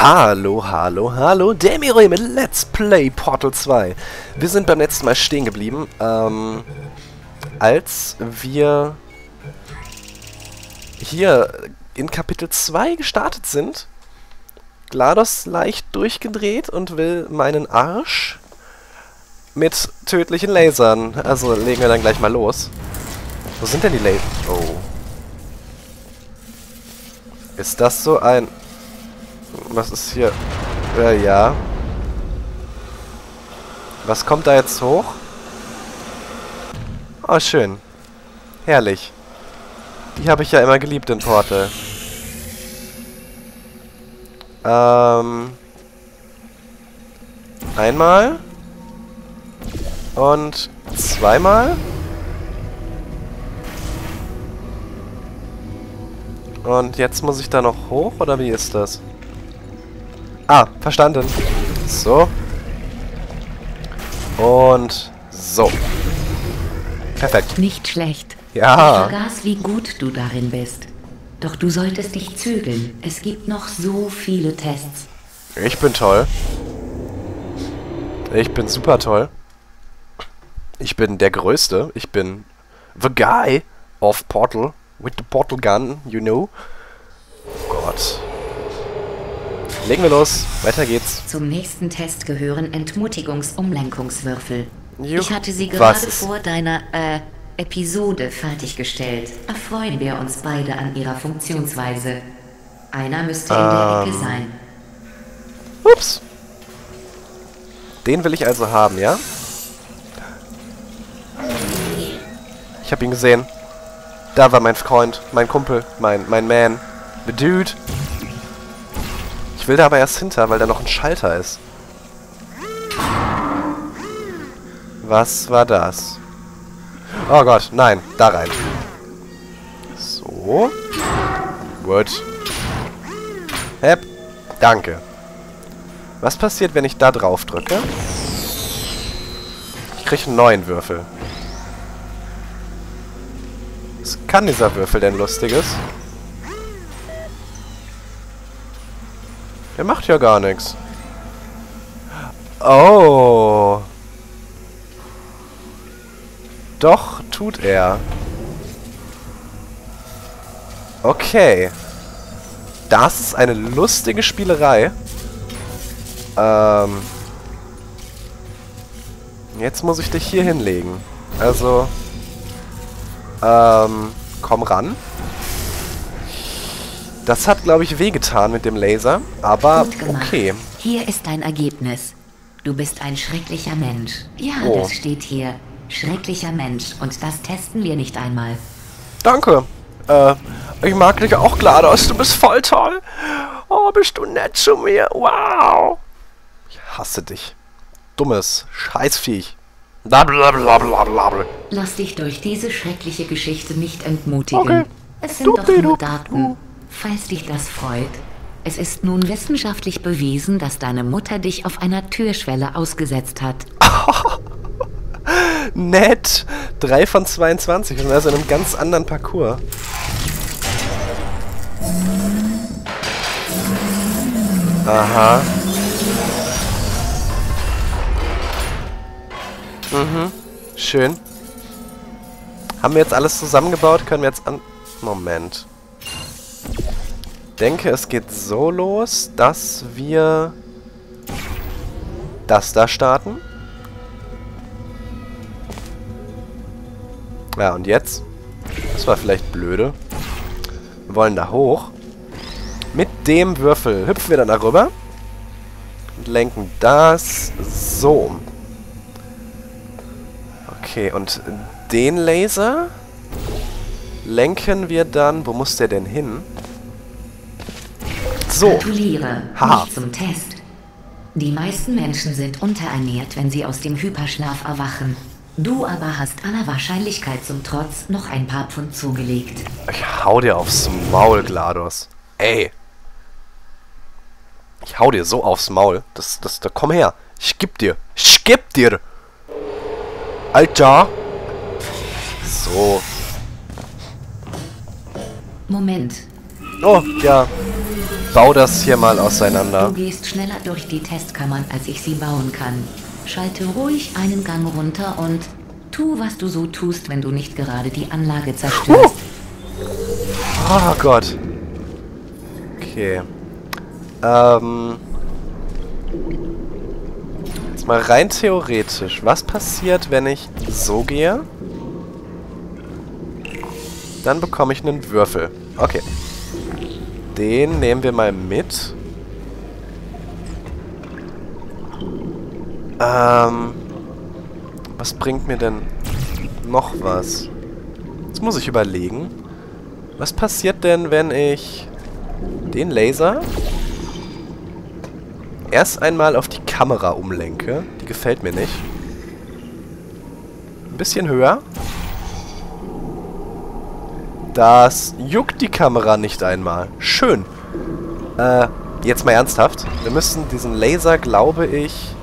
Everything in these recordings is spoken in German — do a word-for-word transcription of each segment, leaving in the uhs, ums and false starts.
Hallo, hallo, hallo, Demiroy mit Let's Play Portal zwei. Wir sind beim letzten Mal stehen geblieben, ähm, als wir hier in Kapitel zwei gestartet sind. GLaDOS leicht durchgedreht und will meinen Arsch mit tödlichen Lasern. Also legen wir dann gleich mal los. Wo sind denn die Laser? Oh. Ist das so ein... Was ist hier? Äh, ja. Was kommt da jetzt hoch? Oh, schön. Herrlich. Die habe ich ja immer geliebt in Portal. Ähm. Einmal. Und zweimal. Und jetzt muss ich da noch hoch, oder wie ist das? Ah, verstanden. So. Und so. Perfekt. Nicht schlecht. Ja. Ich vergaß, wie gut du darin bist. Doch du solltest dich zügeln. Es gibt noch so viele Tests. Ich bin toll. Ich bin super toll. Ich bin der Größte. Ich bin the guy of Portal. With the portal gun, you know. Oh Gott. Legen wir los. Weiter geht's. Zum nächsten Test gehören Entmutigungsumlenkungswürfel. Juh. Ich hatte sie gerade Was? vor deiner, äh, Episode fertiggestellt. Erfreuen wir uns beide an ihrer Funktionsweise. Einer müsste in der Ecke sein. Ups. Den will ich also haben, ja? Ich habe ihn gesehen. Da war mein Freund, mein Kumpel, mein, mein Man. The Dude. Ich will da aber erst hinter, weil da noch ein Schalter ist. Was war das? Oh Gott, nein, da rein. So. Gut. Hep. Danke. Was passiert, wenn ich da drauf drücke? Ich kriege einen neuen Würfel. Was kann dieser Würfel denn Lustiges? Der macht ja gar nichts. Oh. Doch, tut er. Okay. Das ist eine lustige Spielerei. Ähm. Jetzt muss ich dich hier hinlegen. Also. Ähm, komm ran. Das hat, glaube ich, wehgetan mit dem Laser, aber Gut gemacht. okay. Hier ist dein Ergebnis. Du bist ein schrecklicher Mensch. Ja, Oh. das steht hier. Schrecklicher Mensch. Und das testen wir nicht einmal. Danke. Äh, ich mag dich auch, GLaDOS. Du bist voll toll. Oh, bist du nett zu mir. Wow. Ich hasse dich. Dummes Scheißviech. Blablabla. Lass dich durch diese schreckliche Geschichte nicht entmutigen. Okay. Es sind doch nur Dupidup. Daten. Falls dich das freut. Es ist nun wissenschaftlich bewiesen, dass deine Mutter dich auf einer Türschwelle ausgesetzt hat. Nett. drei von zweiundzwanzig. Und also in einem ganz anderen Parcours. Aha. Mhm. Schön. Haben wir jetzt alles zusammengebaut? Können wir jetzt an... Moment. Ich denke, es geht so los, dass wir das da starten. Ja, und jetzt? Das war vielleicht blöde. Wir wollen da hoch. Mit dem Würfel hüpfen wir dann darüber. Und lenken das so um. Okay, und den Laser lenken wir dann... Wo muss der denn hin? So. Gratuliere, Haha. nicht zum Test. Die meisten Menschen sind unterernährt, wenn sie aus dem Hyperschlaf erwachen. Du aber hast aller Wahrscheinlichkeit zum Trotz noch ein paar Pfund zugelegt. Ich hau dir aufs Maul, GLaDOS. Ey. Ich hau dir so aufs Maul. Das, das, da komm her. Ich geb dir. Ich geb dir. Alter. So. Moment. Oh, ja. baue das hier mal auseinander. Du gehst schneller durch die Testkammern, als ich sie bauen kann. Schalte ruhig einen Gang runter und tu, was du so tust, wenn du nicht gerade die Anlage zerstörst. Uh. Oh Gott. Okay. Ähm. Jetzt mal rein theoretisch. Was passiert, wenn ich so gehe? Dann bekomme ich einen Würfel. Okay. Den nehmen wir mal mit. Ähm. Was bringt mir denn noch was? Jetzt muss ich überlegen. Was passiert denn, wenn ich den Laser erst einmal auf die Kamera umlenke? Die gefällt mir nicht. Ein bisschen höher. Das juckt die Kamera nicht einmal. Schön. Äh, jetzt mal ernsthaft. Wir müssen diesen Laser, glaube ich,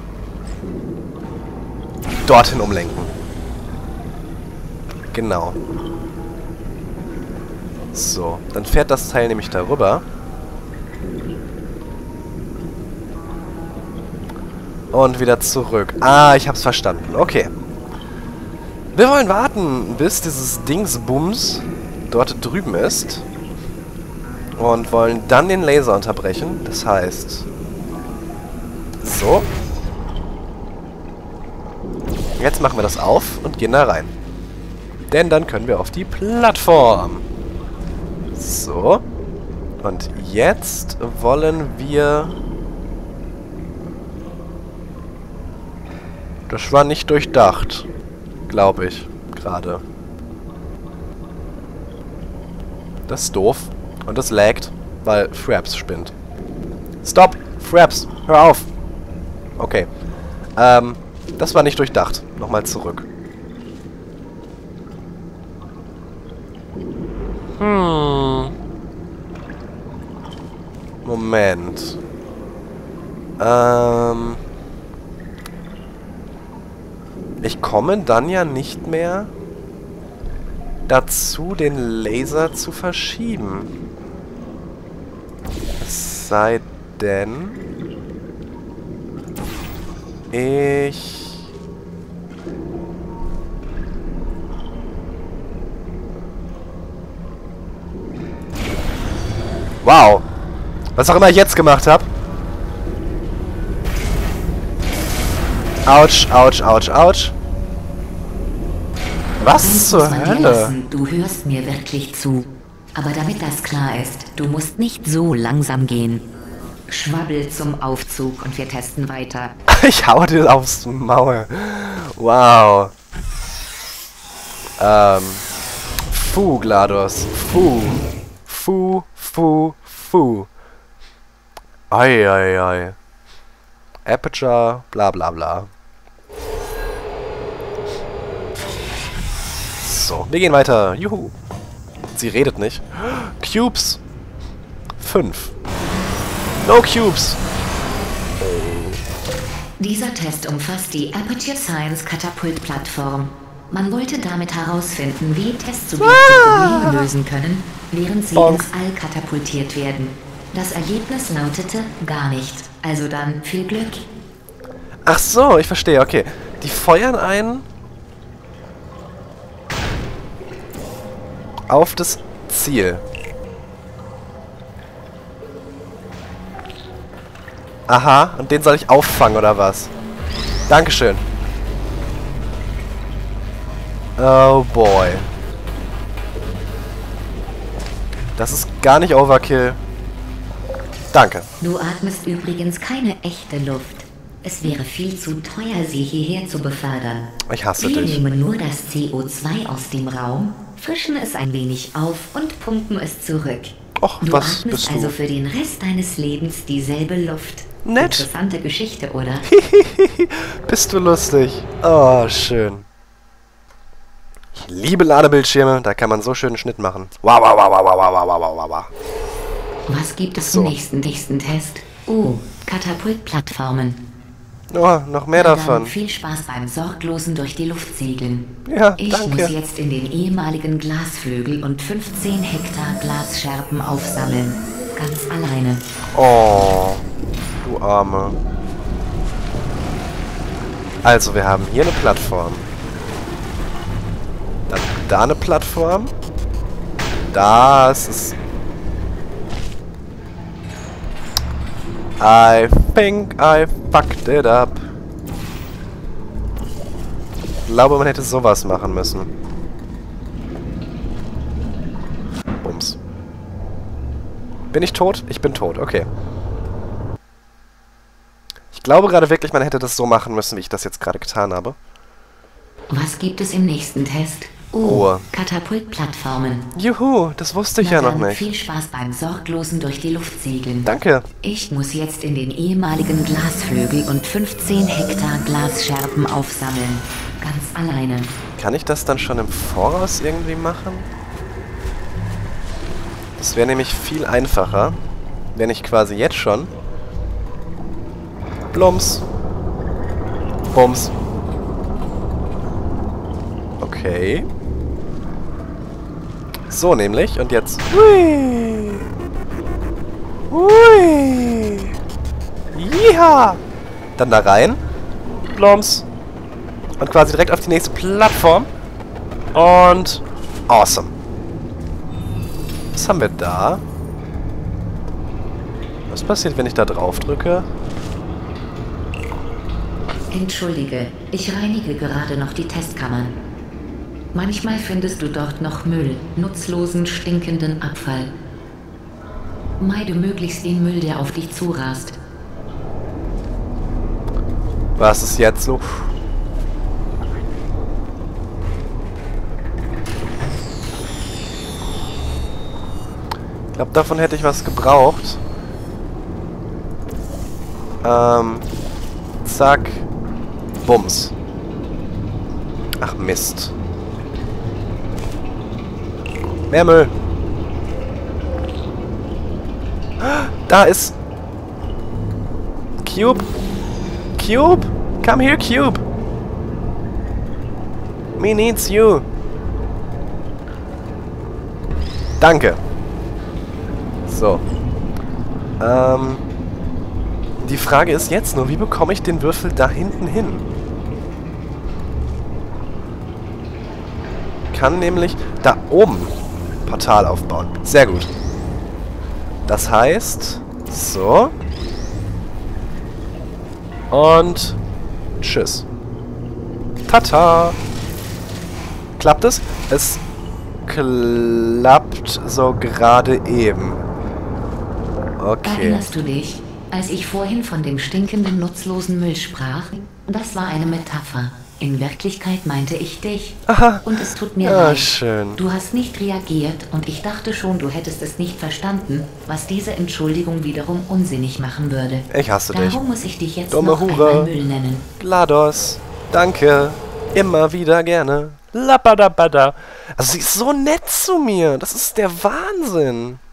dorthin umlenken. Genau. So, dann fährt das Teil nämlich darüber. Und wieder zurück. Ah, ich hab's verstanden. Okay. Wir wollen warten, bis dieses Dingsbums dort drüben ist. Und wollen dann den Laser unterbrechen. Das heißt... So. Jetzt machen wir das auf und gehen da rein. Denn dann können wir auf die Plattform. So. Und jetzt wollen wir... Das war nicht durchdacht. Glaube ich. Gerade. Das ist doof. Und das laggt, weil Fraps spinnt. Stop! Fraps! Hör auf! Okay. Ähm, das war nicht durchdacht. Nochmal zurück. Hm. Moment. Ähm. Ich komme dann ja nicht mehr dazu, den Laser zu verschieben. Es sei denn, ich... Wow. Was auch immer ich jetzt gemacht habe. Autsch, Autsch, Autsch, Autsch. Was zur Hölle? Du hörst mir wirklich zu. Aber damit das klar ist, du musst nicht so langsam gehen. Schwabbel zum Aufzug und wir testen weiter. Ich hau dir aufs Maul. Wow. Ähm. Fu, GLaDOS. Fu. Fu, fu, fu. Ei, ei, ei. Aperture, bla bla bla. So, wir gehen weiter. Juhu. Sie redet nicht. Cubes. Fünf. No Cubes. Dieser Test umfasst die Aperture Science Katapult-Plattform. Man wollte damit herausfinden, wie Testsubjekte ah! Probleme lösen können, während sie Bonk. ins All katapultiert werden. Das Ergebnis lautete gar nicht. Also dann viel Glück. Ach so, ich verstehe, okay. Die feuern ein auf das Ziel. Aha, und den soll ich auffangen, oder was? Dankeschön. Oh boy. Das ist gar nicht Overkill. Danke. Du atmest übrigens keine echte Luft. Es wäre viel zu teuer, sie hierher zu befördern. Ich hasse Wir dich. Wir nehmen nur das C O zwei aus dem Raum, frischen es ein wenig auf und pumpen es zurück. Och, du was atmest bist du? Also für den Rest deines Lebens dieselbe Luft. Nett. Interessante Geschichte, oder? Bist du lustig. Oh, schön. Ich liebe Ladebildschirme, da kann man so schön einen Schnitt machen. Wow, wow, wow, wow, wow, wow, wow, wow, wow. Was gibt es so. im nächsten nächsten Test? Oh, Katapultplattformen. Oh, noch mehr Na davon. Dann viel Spaß beim sorglosen durch die Luft segeln. Ja, ich danke. muss jetzt in den ehemaligen Glasflügel und fünfzehn Hektar Glasscherben aufsammeln. Ganz alleine. Oh, du Arme. Also, wir haben hier eine Plattform. Dann da eine Plattform. Das ist... I think I fucked it up. Ich glaube, man hätte sowas machen müssen. Bums. Bin ich tot? Ich bin tot, okay. Ich glaube gerade wirklich, man hätte das so machen müssen, wie ich das jetzt gerade getan habe. Was gibt es im nächsten Test? Oh, Ruhe. Katapultplattformen. Juhu, das wusste ich Na ja noch dann, nicht. viel Spaß beim sorglosen durch die Luft segeln. Danke. Ich muss jetzt in den ehemaligen Glasflügel und fünfzehn Hektar Glasscherben aufsammeln. Ganz alleine. Kann ich das dann schon im Voraus irgendwie machen? Das wäre nämlich viel einfacher, wenn ich quasi jetzt schon... Plumps. Bums. Okay. So nämlich. Und jetzt... Hui. Hui. Jiha. Dann da rein. Plumps. Und quasi direkt auf die nächste Plattform. Und... Awesome. Was haben wir da? Was passiert, wenn ich da drauf drücke? Entschuldige, ich reinige gerade noch die Testkammern. Manchmal findest du dort noch Müll, nutzlosen, stinkenden Abfall. Meide möglichst den Müll, der auf dich zurast. Was ist jetzt so? Ich glaube, davon hätte ich was gebraucht. Ähm, zack. Bums. Ach, Mist. Mehr Müll. Da ist... Cube. Cube. Come here, Cube. Me needs you. Danke. So. Ähm... Die Frage ist jetzt nur, wie bekomme ich den Würfel da hinten hin? Kann nämlich da oben Portal aufbauen. Sehr gut. Das heißt, so. Und tschüss. Tata. Klappt es? Es klappt so gerade eben. Okay. Erinnerst du dich? Als ich vorhin von dem stinkenden, nutzlosen Müll sprach, das war eine Metapher. In Wirklichkeit meinte ich dich. Aha. Und es tut mir Ah, leid. schön. Du hast nicht reagiert und ich dachte schon, du hättest es nicht verstanden, was diese Entschuldigung wiederum unsinnig machen würde. Ich hasse dich. Darum muss ich dich jetzt Dumme noch Hure. einmal Müll nennen. GLaDOS. Danke. Immer wieder gerne. Lapadabada. Also sie ist so nett zu mir. Das ist der Wahnsinn.